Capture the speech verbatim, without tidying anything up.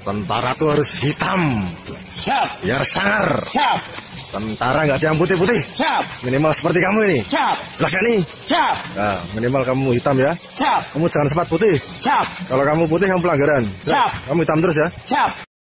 Tentara tuh harus hitam. Siap. Biar sangar. Siap. Tentara nggak ada yang putih-putih. Siap. Minimal seperti kamu ini. Siap. Jelas nih. Siap. Nah, minimal kamu hitam ya. Siap. Kamu jangan sempat putih. Siap. Kalau kamu putih kamu pelanggaran. Siap. Kamu hitam terus ya. Siap.